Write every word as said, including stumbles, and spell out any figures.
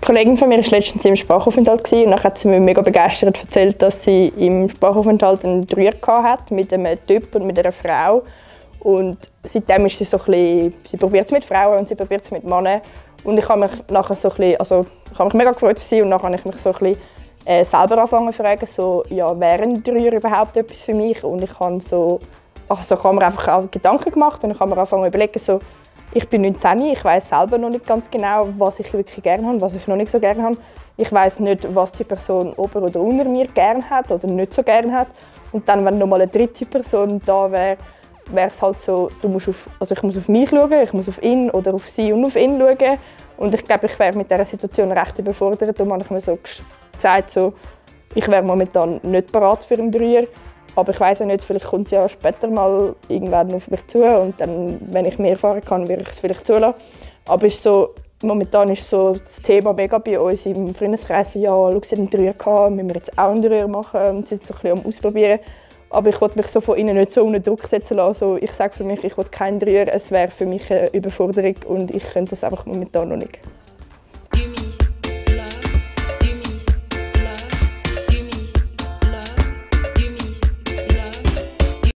Kollegin von mir war letztens im Sprachaufenthalt und dann hat sie mir mega begeistert erzählt, dass sie im Sprachaufenthalt einen Dreier hatte mit einem Typ und mit einer Frau. Und seitdem ist sie so ein bisschen, sie probiert es mit Frauen und sie probiert es mit Männern. Und ich habe mich nachher so ein bisschen, also ich habe mich mega gefreut für sie und nachher habe ich mich so ein bisschen äh, selber angefangen zu fragen, so, ja, wäre ein Dreier überhaupt etwas für mich? Und ich habe so, also ich habe mir einfach auch Gedanken gemacht und ich habe mir angefangen zu überlegen, so, ich bin neunzehn, ich weiß selber noch nicht ganz genau, was ich wirklich gerne habe, was ich noch nicht so gerne habe. Ich weiß nicht, was die Person ober oder unter mir gerne hat oder nicht so gerne hat. Und dann, wenn noch mal eine dritte Person da wäre, wäre es halt so, du musst auf, also ich muss auf mich schauen, ich muss auf ihn oder auf sie und auf ihn schauen. Und ich glaube, ich wäre mit dieser Situation recht überfordert. Darum habe ich mir so gesagt, so, ich wäre momentan nicht bereit für einen Dreier. Aber ich weiss ja nicht, vielleicht kommt es ja später mal irgendwann auf mich zu und dann, wenn ich mehr erfahren kann, würde ich es vielleicht zulassen. Aber ist so, momentan ist so das Thema mega bei uns im Freundeskreis, ja, schau, sie hat einen Dreier gehabt, müssen wir jetzt auch einen Dreier machen und sie sind so ein bisschen am Ausprobieren. Aber ich wollte mich so von ihnen nicht so unter Druck setzen lassen. Also ich sage für mich, ich will keinen Dreier, es wäre für mich eine Überforderung und ich könnte das einfach momentan noch nicht.